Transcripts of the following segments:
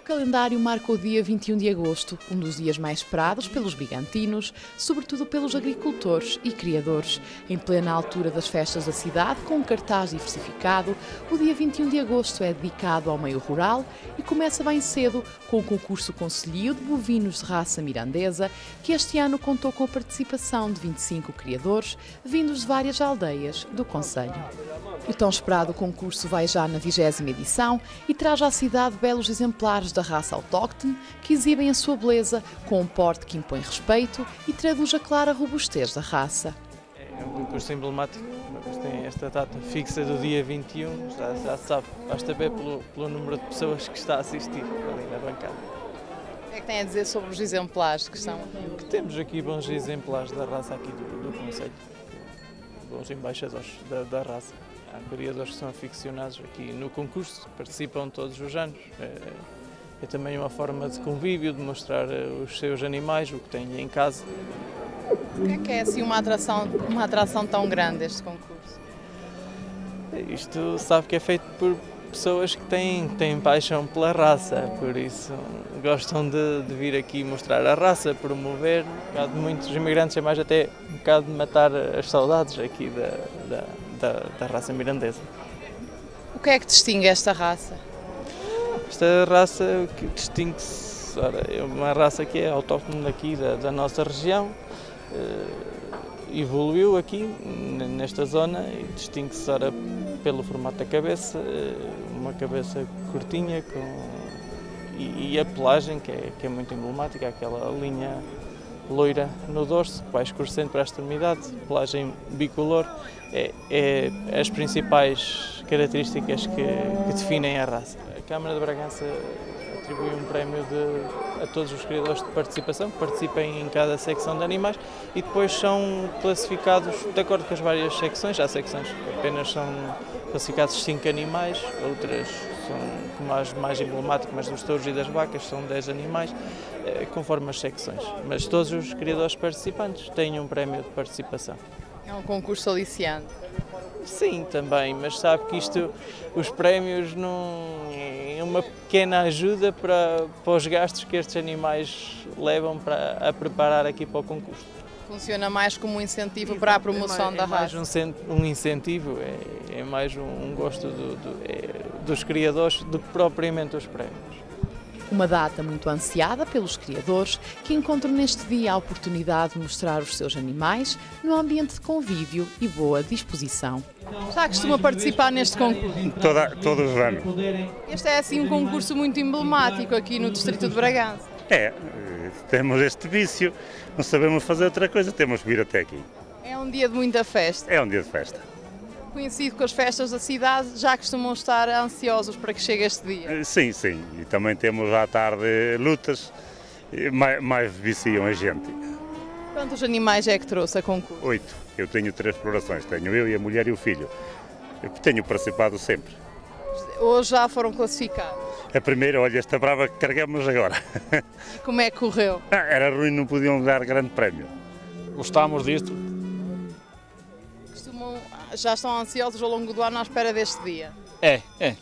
calendário marca o dia 21 de agosto, um dos dias mais esperados pelos bigantinos, sobretudo pelos agricultores e criadores. Em plena altura das festas da cidade, com um cartaz diversificado, o dia 21 de agosto é dedicado ao meio rural e começa bem cedo com o concurso concelhio de bovinos de raça mirandesa, que este ano contou com a participação de 25 criadores, vindos de várias aldeias do concelho. O tão esperado concurso vai já na 20ª edição e traz à cidade belos exemplares da raça autóctone que exibem a sua beleza com um porte que impõe respeito e traduz a clara robustez da raça. É um concurso emblemático, mas tem esta data fixa do dia 21, já se sabe, basta ver pelo número de pessoas que está a assistir ali na bancada. O que é que tem a dizer sobre os exemplares que estão? Que temos aqui bons exemplares da raça aqui do concelho, bons embaixadores da raça. Há criadores que são aficionados aqui no concurso, participam todos os anos. É também uma forma de convívio, de mostrar os seus animais, o que têm em casa. O que é assim uma atração tão grande este concurso? Isto sabe que é feito por pessoas que têm paixão pela raça, por isso gostam de vir aqui mostrar a raça, promover. Um bocado de muitos imigrantes é mais até um bocado de matar as saudades aqui da raça mirandesa. O que é que distingue esta raça? Esta raça, o que distingue-se, é uma raça que é autóctone daqui da nossa região, evoluiu aqui nesta zona e distingue-se pelo formato da cabeça, uma cabeça curtinha e a pelagem que é muito emblemática, aquela linha loira no dorso, que vai escurecendo para a extremidade, pelagem bicolor, é as principais características que definem a raça. A Câmara de Bragança atribui um prémio a todos os criadores de participação, que participem em cada secção de animais e depois são classificados de acordo com as várias secções. Há secções que apenas são classificados 5 animais, outras são, como as mais emblemáticas, mas dos touros e das vacas, são 10 animais, conforme as secções. Mas todos os criadores participantes têm um prémio de participação. É um concurso aliciante. Sim, também, mas sabe que os prémios não é uma pequena ajuda para os gastos que estes animais levam a preparar aqui para o concurso. Funciona mais como um incentivo para a promoção da raça. É mais um incentivo, é mais um gosto dos criadores do que propriamente os prémios. Uma data muito ansiada pelos criadores que encontram neste dia a oportunidade de mostrar os seus animais num ambiente de convívio e boa disposição. Já costuma participar neste concurso? Todos os anos. Este é assim um concurso muito emblemático aqui no distrito de Bragança. Temos este vício, não sabemos fazer outra coisa, temos que vir até aqui. É um dia de muita festa. É um dia de festa. Coincido com as festas da cidade, já costumam estar ansiosos para que chegue este dia. Sim, e também temos à tarde lutas, mais viciam a gente. Quantos animais é que trouxe a concurso? 8. Eu tenho 3 explorações, tenho eu e a mulher e o filho. Eu tenho participado sempre. Hoje já foram classificados? A primeira, olha, esta brava que carregamos agora. E como é que correu? Era ruim, não podiam dar grande prémio. Gostámos disto. Já estão ansiosos ao longo do ano à espera deste dia? É.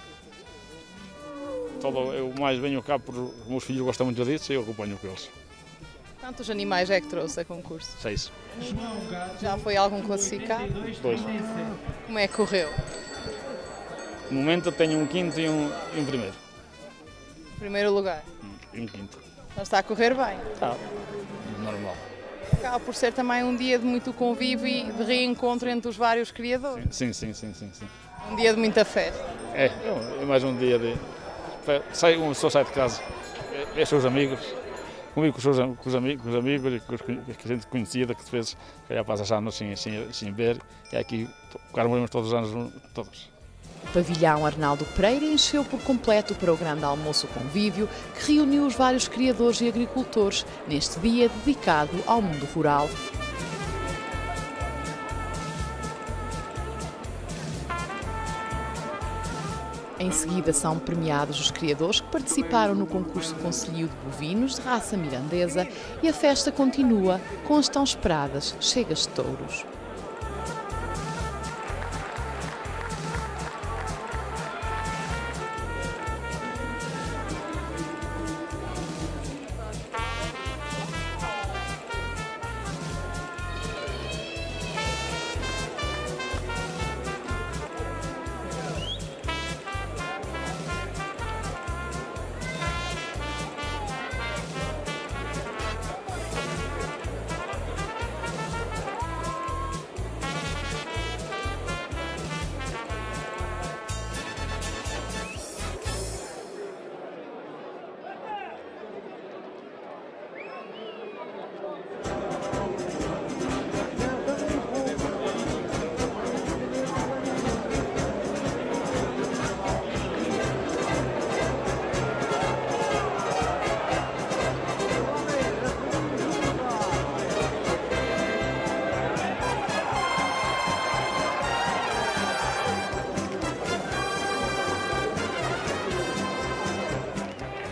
Eu mais venho cá porque os meus filhos gostam muito disso e eu acompanho com eles. Quantos animais é que trouxe a concurso? 6. Já foi algum classificado? 2. Como é que correu? No momento eu tenho um quinto e um primeiro. Primeiro lugar? E um quinto. Já está a correr bem? Está. Normal. Acaba por ser também um dia de muito convívio e de reencontro entre os vários criadores. Sim. Um dia de muita festa. É mais um dia de... Uma pessoa sai de casa, vê os seus amigos, comigo com os amigos e com a gente conhecida, que às vezes já passa anos sem ver, e aqui moramos todos os anos, todos. O pavilhão Arnaldo Pereira encheu por completo para o grande almoço convívio que reuniu os vários criadores e agricultores neste dia dedicado ao mundo rural. Em seguida são premiados os criadores que participaram no concurso concelhio de bovinos de raça mirandesa e a festa continua com as tão esperadas chegas de touros.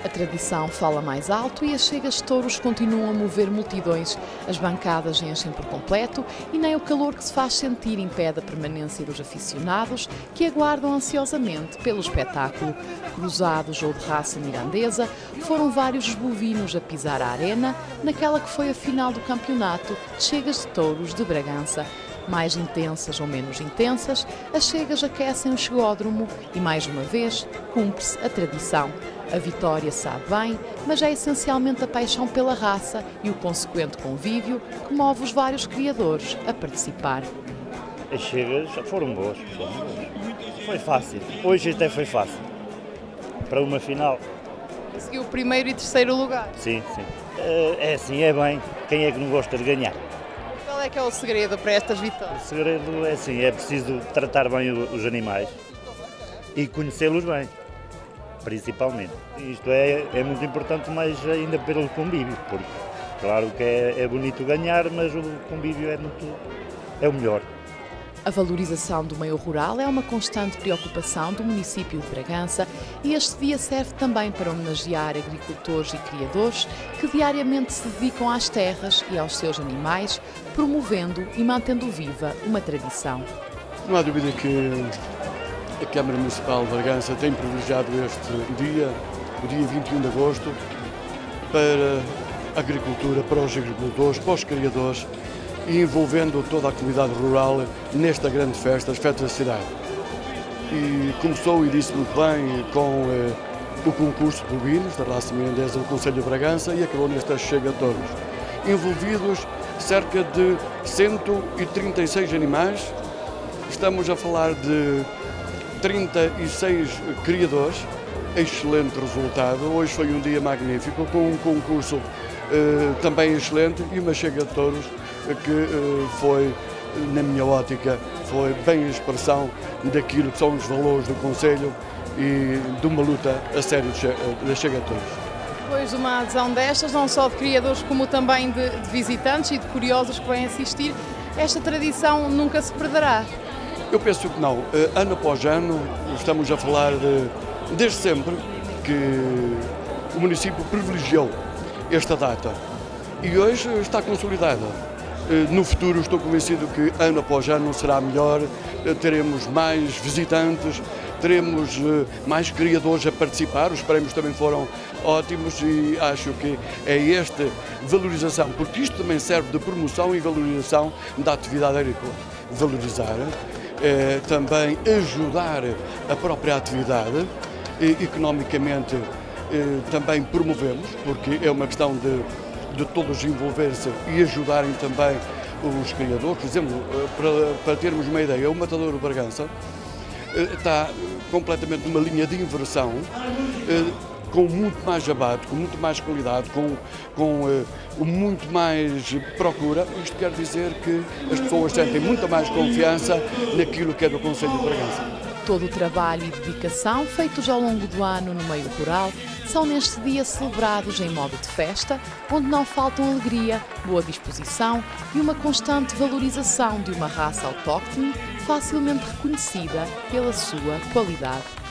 A tradição fala mais alto e as chegas de touros continuam a mover multidões. As bancadas enchem por completo e nem o calor que se faz sentir impede a permanência dos aficionados que aguardam ansiosamente pelo espetáculo. Cruzados ou de raça mirandesa, foram vários os bovinos a pisar a arena naquela que foi a final do campeonato de chegas de touros de Bragança. Mais intensas ou menos intensas, as chegas aquecem o chegódromo e, mais uma vez, cumpre-se a tradição. A vitória sabe bem, mas é essencialmente a paixão pela raça e o consequente convívio que move os vários criadores a participar. As chegas foram boas. Foi fácil. Hoje até foi fácil. Para uma final. Conseguiu o primeiro e terceiro lugar. Sim, sim. É assim, é bem. Quem é que não gosta de ganhar? Qual é que é o segredo para estas vitórias? O segredo é assim, é preciso tratar bem os animais e conhecê-los bem, principalmente. Isto é muito importante, mais ainda pelo convívio, porque claro que é bonito ganhar, mas o convívio é o melhor. A valorização do meio rural é uma constante preocupação do município de Bragança e este dia serve também para homenagear agricultores e criadores que diariamente se dedicam às terras e aos seus animais, promovendo e mantendo viva uma tradição. Não há dúvida que a Câmara Municipal de Bragança tem privilegiado este dia, o dia 21 de agosto, para a agricultura, para os agricultores, para os criadores, e envolvendo toda a comunidade rural nesta grande festa, as festas da cidade. E começou, e disse muito bem, com o concurso de bovinos da raça mirandesa do Concelho de Bragança e acabou nesta chega de touros. Envolvidos cerca de 136 animais, estamos a falar de 36 criadores, excelente resultado. Hoje foi um dia magnífico, com um concurso também excelente e uma chega de touros que foi, na minha ótica, foi bem a expressão daquilo que são os valores do Concelho e de uma luta a sério da chega de touros. Depois de uma adesão destas, não só de criadores como também de visitantes e de curiosos que vêm assistir, esta tradição nunca se perderá? Eu penso que não. Ano após ano, estamos a falar desde sempre que o município privilegiou esta data e hoje está consolidada. No futuro estou convencido que ano após ano será melhor, teremos mais visitantes, teremos mais criadores a participar, os prémios também foram ótimos e acho que é esta valorização, porque isto também serve de promoção e valorização da atividade agrícola. Valorizar, também ajudar a própria atividade, economicamente também promovemos, porque é uma questão de todos envolver-se e ajudarem também os criadores. Por exemplo, para termos uma ideia, o Matadouro de Bragança está completamente numa linha de inversão, com muito mais abate, com muito mais qualidade, com muito mais procura. Isto quer dizer que as pessoas sentem muita mais confiança naquilo que é do Concelho de Bragança. Todo o trabalho e dedicação feitos ao longo do ano no meio rural são neste dia celebrados em modo de festa, onde não faltam alegria, boa disposição e uma constante valorização de uma raça autóctone facilmente reconhecida pela sua qualidade.